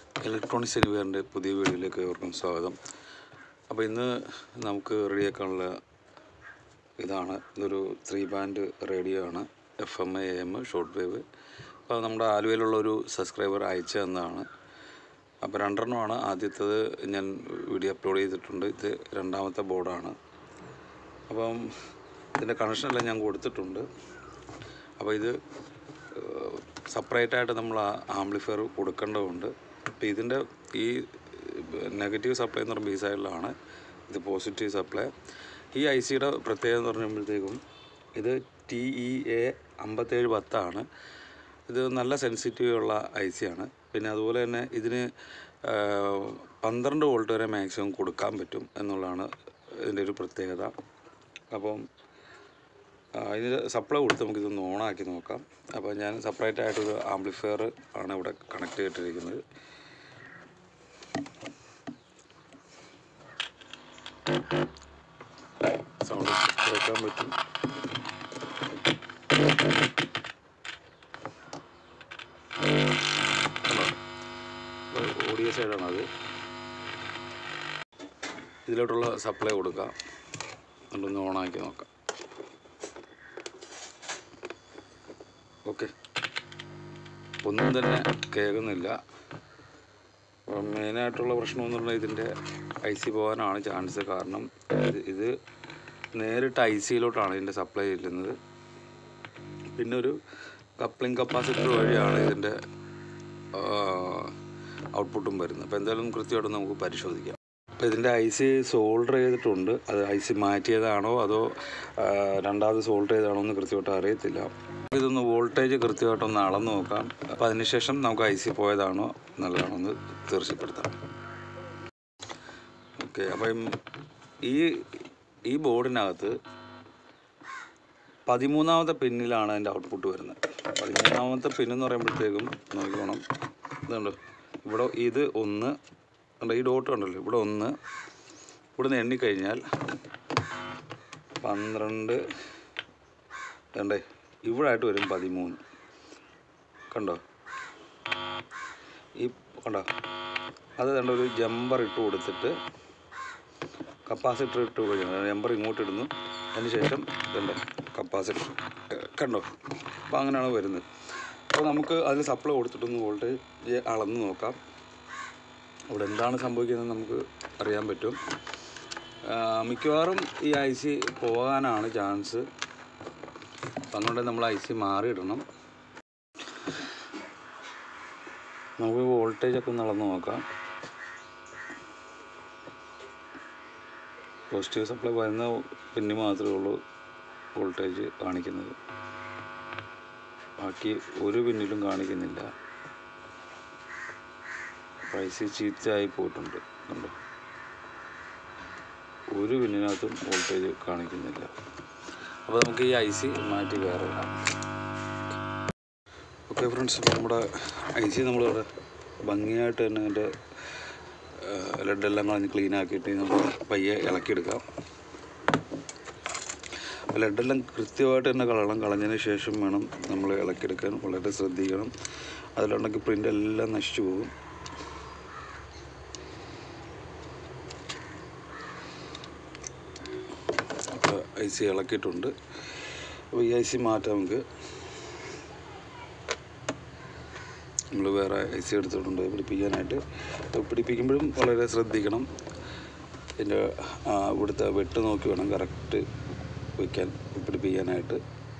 Electronics എനിവെയറിൻ്റെ പുതിയ വീഡിയോയിലേക്ക് ഏവർക്കും സ്വാഗതം. അപ്പോൾ ഇന്ന് നമുക്ക് റെഡിയാക്കാനുള്ള ഇതാണ്. ഇതൊരു 3 ബാൻഡ് റേഡിയോ ആണ്, FM AM ഷോർട്ട് വേവ്. അപ്പോൾ നമ്മുടെ ആലുവയിലുള്ളൊരു സബ്സ്ക്രൈബർ അയച്ചു തന്നതാണ്. അപ്പോൾ 2 എണ്ണമാണ്. ആദ്യത്തേത് ഞാൻ വീഡിയോ അപ്ലോഡ് ചെയ്തിട്ടുണ്ട്. ഇത് രണ്ടാമത്തെ ബോർഡാണ്. അപ്പം ഇതിൻ്റെ കണക്ഷനെല്ലാം ഞാൻ കൊടുത്തിട്ടുണ്ട്. അപ്പോൾ ഇത് സെപ്പറേറ്റായിട്ട് നമ്മൾ ആംപ്ലിഫയർ കൊടുക്കേണ്ടതുണ്ട്. അപ്പോൾ ഇതിൻ്റെ ഈ നെഗറ്റീവ് സപ്ലൈ എന്ന് പറയുമ്പോൾ ഈ സൈഡിലാണ്, ഇത് പോസിറ്റീവ് സപ്ലൈ. ഈ IC-യുടെ പ്രത്യേകത എന്ന് പറയുമ്പോഴത്തേക്കും ഇത് TEA 5710 ഇത് നല്ല സെൻസിറ്റീവ് ഉള്ള IC ആണ്. പിന്നെ അതുപോലെ തന്നെ ഇതിന് 12 വോൾട്ട് വരെ മാക്സിമം കൊടുക്കാൻ പറ്റും എന്നുള്ളതാണ് ഇതിൻ്റെ ഒരു പ്രത്യേകത. അപ്പം ഇതിന് സപ്ലൈ കൊടുത്ത് നമുക്കിതൊന്ന് ഓണാക്കി നോക്കാം. അപ്പോൾ ഞാൻ സെപ്പറേറ്റ് ആയിട്ടൊരു ആംപ്ലിഫയർ ആണ് ഇവിടെ കണക്ട് ചെയ്തിട്ടിരിക്കുന്നത്. സൗണ്ട് കേൾക്കാൻ പറ്റും. ഓഡിയോ സൈഡാണത്. ഇതിലോട്ടുള്ള സപ്ലൈ കൊടുക്കാം. എന്നിട്ടൊന്ന് ഓണാക്കി നോക്കാം. ഓക്കെ, ഒന്നും തന്നെ കേൾക്കുന്നില്ല. മെയിനായിട്ടുള്ള പ്രശ്നം എന്ന് പറഞ്ഞാൽ ഇതിൻ്റെ IC പോകാനാണ് ചാൻസ്. കാരണം ഇത് നേരിട്ട് IC-യിലോട്ടാണ് ഇതിൻ്റെ സപ്ലൈ ചെല്ലുന്നത്. പിന്നെ ഒരു കപ്ലിംഗ് കപ്പാസിറ്റർ വഴിയാണ് ഇതിൻ്റെ ഔട്ട്പുട്ടും വരുന്നത്. അപ്പോൾ എന്തായാലും കൃത്യമായിട്ട് നമുക്ക് പരിശോധിക്കാം. അപ്പോൾ ഇതിൻ്റെ IC സോൾഡർ ചെയ്തിട്ടുണ്ട്. അത് IC മാറ്റിയതാണോ അതോ രണ്ടാമത് സോൾഡർ ചെയ്തതാണോ എന്ന് കൃത്യമായിട്ട് അറിയത്തില്ല. ഇതൊന്ന് വോൾട്ടേജ് കൃത്യമായിട്ടൊന്ന് അളന്ന് നോക്കാം. അപ്പോൾ അതിനുശേഷം നമുക്ക് IC പോയതാണോ നല്ലതാണോ എന്ന് തീർച്ചപ്പെടുത്താം. ഓക്കെ, അപ്പം ഈ ബോർഡിനകത്ത് 13ാമത്തെ പിന്നിലാണ് അതിൻ്റെ ഔട്ട്പുട്ട് വരുന്നത്. 13ാമത്തെ പിന്നെന്ന് പറയുമ്പോഴത്തേക്കും നോക്കിക്കോണം. ഇതുണ്ട്, ഇവിടെ ഇത് 1 ഉണ്ട്, ഈ ഡോട്ട് ഉണ്ടല്ലോ, ഇവിടെ 1, ഇവിടുന്ന് എണ്ണിക്കഴിഞ്ഞാൽ 12, വേണ്ടേ ഇവിടെ ആയിട്ട് വരും 13. കണ്ടോ, ഈ കണ്ടോ, അത് കണ്ട ഒരു ജമ്പർ ഇട്ട് കൊടുത്തിട്ട് കപ്പാസിറ്റർ ഇട്ട് കഴിഞ്ഞാൽ ജമ്പർ ഇങ്ങോട്ട് ഇടുന്നു. അതിന് ശേഷം ഇതുണ്ട് കപ്പാസിറ്റർ, കണ്ടോ. അപ്പോൾ അങ്ങനെയാണ് വരുന്നത്. അപ്പോൾ നമുക്ക് അതിന് സപ്ലൈ കൊടുത്തിട്ടൊന്ന് വോൾട്ടേജ് അളന്ന് നോക്കാം. അവിടെ എന്താണ് സംഭവിക്കുന്നത് നമുക്ക് അറിയാൻ പറ്റും. മിക്കവാറും ഈ IC പോകാനാണ് ചാൻസ്. അതുകൊണ്ട് നമ്മൾ IC മാറിയിടണം. നമുക്ക് വോൾട്ടേജൊക്കെ ഒന്ന് അളന്ന് നോക്കാം. പോസിറ്റീവ് സപ്ലൈ വരുന്ന പിന്നിൽ മാത്രമേ ഉള്ളൂ വോൾട്ടേജ് കാണിക്കുന്നത്. ബാക്കി ഒരു പിന്നിലും കാണിക്കുന്നില്ല. IC ചീത്തയായി പോയിട്ടുണ്ട്. കണ്ടോ, ഒരു പിന്നിനകത്തും വോൾട്ടേജ് കാണിക്കുന്നില്ല. അപ്പോൾ നമുക്ക് ഈ IC മാറ്റി വേറെ ഇടാം. ഓക്കെ ഫ്രണ്ട്സ്, ഇപ്പോൾ നമ്മുടെ IC നമ്മളിവിടെ ഭംഗിയായിട്ട് തന്നെ അതിൻ്റെ ലെഡെല്ലാം കളഞ്ഞ് ക്ലീൻ ആക്കിയിട്ട് നമുക്ക് പയ്യെ ഇളക്കിയെടുക്കാം. ലെഡെല്ലാം കൃത്യമായിട്ട് തന്നെ കളഞ്ഞതിന് ശേഷം വേണം നമ്മൾ ഇളക്കിയെടുക്കാൻ. വളരെ ശ്രദ്ധിക്കണം, അതിലുണ്ടെങ്കിൽ പ്രിൻ്റ് എല്ലാം നശിച്ചു പോകും. അപ്പോൾ IC ഇളക്കിയിട്ടുണ്ട്. അപ്പോൾ ഈ IC മാറ്റാം നമുക്ക്. നമ്മൾ വേറെ IC എടുത്തിട്ടുണ്ട് പിടിപ്പിക്കാനായിട്ട്. പിടിപ്പിക്കുമ്പോഴും വളരെ ശ്രദ്ധിക്കണം. ഇതിൻ്റെ ഇവിടുത്തെ വെട്ട് നോക്കി വേണം കറക്റ്റ് വയ്ക്കാൻ, പിടിപ്പിക്കാനായിട്ട്.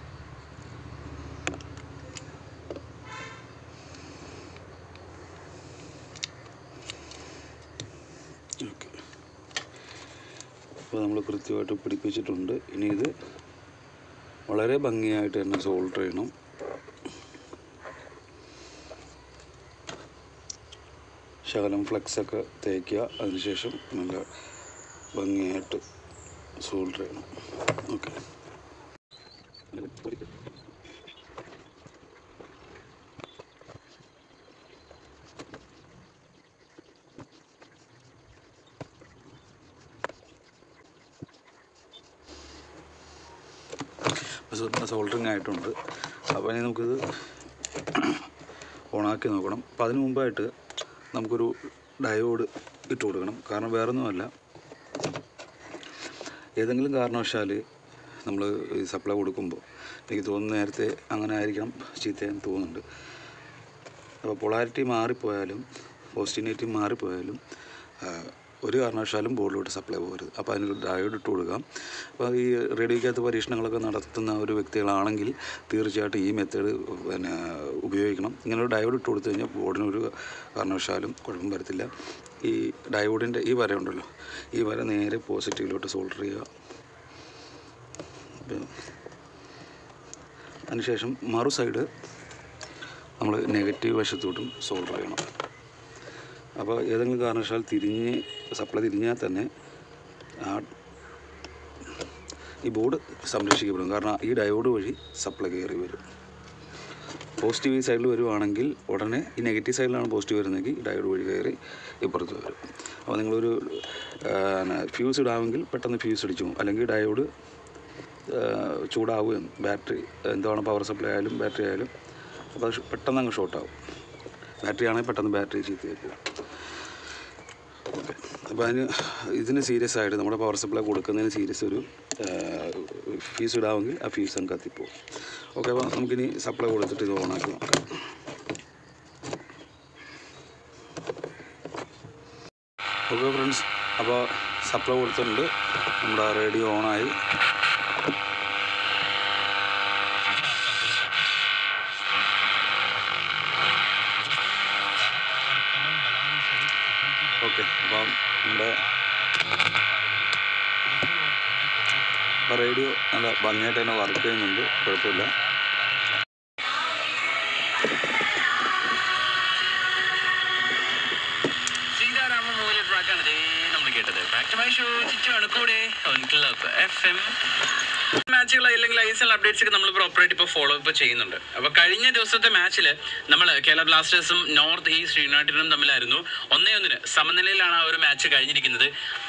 ഓക്കെ, അപ്പോൾ നമ്മൾ കൃത്യമായിട്ട് പിടിപ്പിച്ചിട്ടുണ്ട്. ഇനി ഇത് വളരെ ഭംഗിയായിട്ട് തന്നെ സോൾഡർ ചെയ്യണം. ശകലം ഫ്ലെക്സൊക്കെ തേക്കുക. അതിനുശേഷം നല്ല ഭംഗിയായിട്ട് സോൾഡർ ചെയ്യണം. ഓക്കെ, സോൾഡറിങ് ആയിട്ടുണ്ട്. അപ്പോൾ ഇനി നമുക്കിത് ഓണാക്കി നോക്കണം. അപ്പോൾ അതിന് മുമ്പായിട്ട് നമുക്കൊരു ഡയോഡ് ഇട്ട് കൊടുക്കണം. കാരണം വേറൊന്നുമല്ല, ഏതെങ്കിലും കാരണവശാൽ നമ്മൾ ഈ സപ്ലൈ കൊടുക്കുമ്പോൾ എനിക്ക് തോന്നുന്നു നേരത്തെ അങ്ങനെ ആയിരിക്കണം ചീത്തയെന്ന് തോന്നുന്നുണ്ട്. അപ്പോൾ പൊളാരിറ്റി മാറിപ്പോയാലും പോസിറ്റിവിറ്റി മാറിപ്പോയാലും ഒരു കാരണവശാലും ബോർഡിലോട്ട് സപ്ലൈ പോകരുത്. അപ്പോൾ അതിനൊരു ഡയോഡ് ഇട്ട് കൊടുക്കാം. അപ്പോൾ ഈ റേഡിയോയ്ക്കകത്ത് പരീക്ഷണങ്ങളൊക്കെ നടത്തുന്ന ഒരു വ്യക്തികളാണെങ്കിൽ തീർച്ചയായിട്ടും ഈ മെത്തേഡ് ഉപയോഗിക്കണം. ഇങ്ങനെ ഒരു ഡയോഡ് ഇട്ട് കൊടുത്തു കഴിഞ്ഞാൽ ബോർഡിനൊരു കാരണവശാലും കുഴപ്പം വരത്തില്ല. ഈ ഡയോഡിൻ്റെ ഈ വര ഉണ്ടല്ലോ, ഈ വര നേരെ പോസിറ്റീവിലോട്ട് സോൾഡർ ചെയ്യുക. അതിനുശേഷം മറു സൈഡ് നമ്മൾ നെഗറ്റീവ് വശത്തോട്ടും സോൾഡർ ചെയ്യണം. അപ്പോൾ ഏതെങ്കിലും കാരണവശാൽ സപ്ലൈ തിരിഞ്ഞാൽ തന്നെ ഈ ബോർഡ് സംരക്ഷിക്കപ്പെടും. കാരണം ഈ ഡയോഡ് വഴി സപ്ലൈ കയറി വരും. പോസിറ്റീവ് ഈ സൈഡിൽ വരുവാണെങ്കിൽ ഉടനെ ഈ നെഗറ്റീവ് സൈഡിലാണ് പോസിറ്റീവ് വരുന്നതെങ്കിൽ ഈ ഡയോഡ് വഴി കയറി ഇപ്പുറത്ത് വരും. അപ്പോൾ നിങ്ങളൊരു ഫ്യൂസ് ഇടാമെങ്കിൽ പെട്ടെന്ന് ഫ്യൂസ് അടിച്ചു പോകും. അല്ലെങ്കിൽ ഡയോഡ് ചൂടാവുകയും ബാറ്ററി എന്താണ് പവർ സപ്ലൈ ആയാലും ബാറ്ററി ആയാലും അപ്പോൾ അത് പെട്ടെന്ന് അങ്ങ് ഷോർട്ടാവും. ബാറ്ററി ആണെങ്കിൽ പെട്ടെന്ന് ബാറ്ററി ചീത്തയായി പോകും. ഓക്കെ, അപ്പോൾ ഇതിന് സീരിയസ് ആയിട്ട് നമ്മുടെ പവർ സപ്ലൈ കൊടുക്കുന്നതിന് സീരിയസ് ഒരു ഫീസ് ഇടാമെങ്കിൽ ആ ഫീസ് അങ്ങ് കത്തിപ്പോവും. ഓക്കെ, അപ്പോൾ നമുക്കിനി സപ്ലൈ കൊടുത്തിട്ട് ഇത് ഓണാക്കി നോക്കാം. ഓക്കെ ഫ്രണ്ട്സ്, അപ്പോൾ സപ്ലൈ കൊടുത്തിട്ടുണ്ട്. നമ്മുടെ റേഡിയോ ഓണായി. ഓക്കെ, അപ്പം നമ്മുടെ റേഡിയോ നല്ല ഭംഗിയായിട്ട് തന്നെ വർക്ക് ചെയ്യുന്നുണ്ട്, കുഴപ്പമില്ല. മാച്ചുകൾ അല്ലെങ്കിൽ ഐഎസ്എൽ അപ്ഡേറ്റ്സ് ഒക്കെ നമ്മൾ പ്രോപ്പറായിട്ട് ഇപ്പോൾ ഫോളോ അപ്പ് ചെയ്യുന്നുണ്ട്. അപ്പോൾ കഴിഞ്ഞ ദിവസത്തെ മാച്ചിൽ നമ്മൾ കേരള ബ്ലാസ്റ്റേഴ്സും നോർത്ത് ഈസ്റ്റ് യുണൈറ്റഡും തമ്മിലായിരുന്നു. 1-1 സമനിലയിലാണ് ആ ഒരു മാച്ച് കഴിഞ്ഞിരിക്കുന്നത്.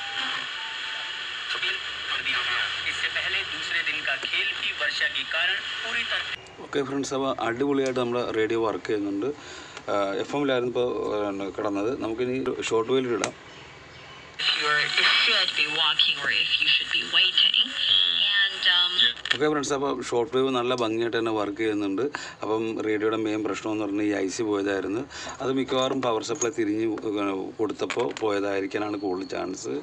ഓക്കെ ഫ്രണ്ട്സ്, അപ്പോൾ അടിപൊളിയായിട്ട് നമ്മുടെ റേഡിയോ വർക്ക് ചെയ്യുന്നുണ്ട്. FM-ലായിരുന്നു ഇപ്പോൾ കിടന്നത്. നമുക്കിനി ഷോർട്ട് വെയിൽ ഇടാം. ഓക്കെ ഫ്രണ്ട്സ്, അപ്പോൾ ഷോർട്ട് വേവ് നല്ല ഭംഗിയായിട്ട് തന്നെ വർക്ക് ചെയ്യുന്നുണ്ട്. അപ്പം റേഡിയോയുടെ മെയിൻ പ്രശ്നമെന്ന് പറഞ്ഞാൽ ഈ IC പോയതായിരുന്നു. അത് മിക്കവാറും പവർ സപ്ലൈ തിരിഞ്ഞ് കൊടുത്തപ്പോൾ പോയതായിരിക്കാനാണ് കൂടുതൽ ചാൻസ്.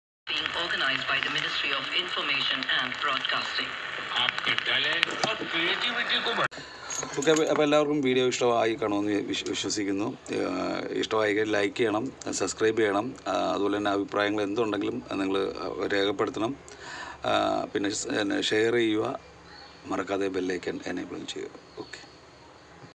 ഓക്കെ, അപ്പോൾ എല്ലാവർക്കും വീഡിയോ ഇഷ്ടമായി കാണുമെന്ന് വിശ്വസിക്കുന്നു. ഇഷ്ടമായി ലൈക്ക് ചെയ്യണം, സബ്സ്ക്രൈബ് ചെയ്യണം. അതുപോലെ തന്നെ അഭിപ്രായങ്ങൾ എന്തുണ്ടെങ്കിലും നിങ്ങൾ രേഖപ്പെടുത്തണം. പിന്നെ ഷെയർ ചെയ്യുക, മറക്കാതെ ബെല്ലൈക്കൻ എനേബിൾ ചെയ്യുക. ഓക്കെ.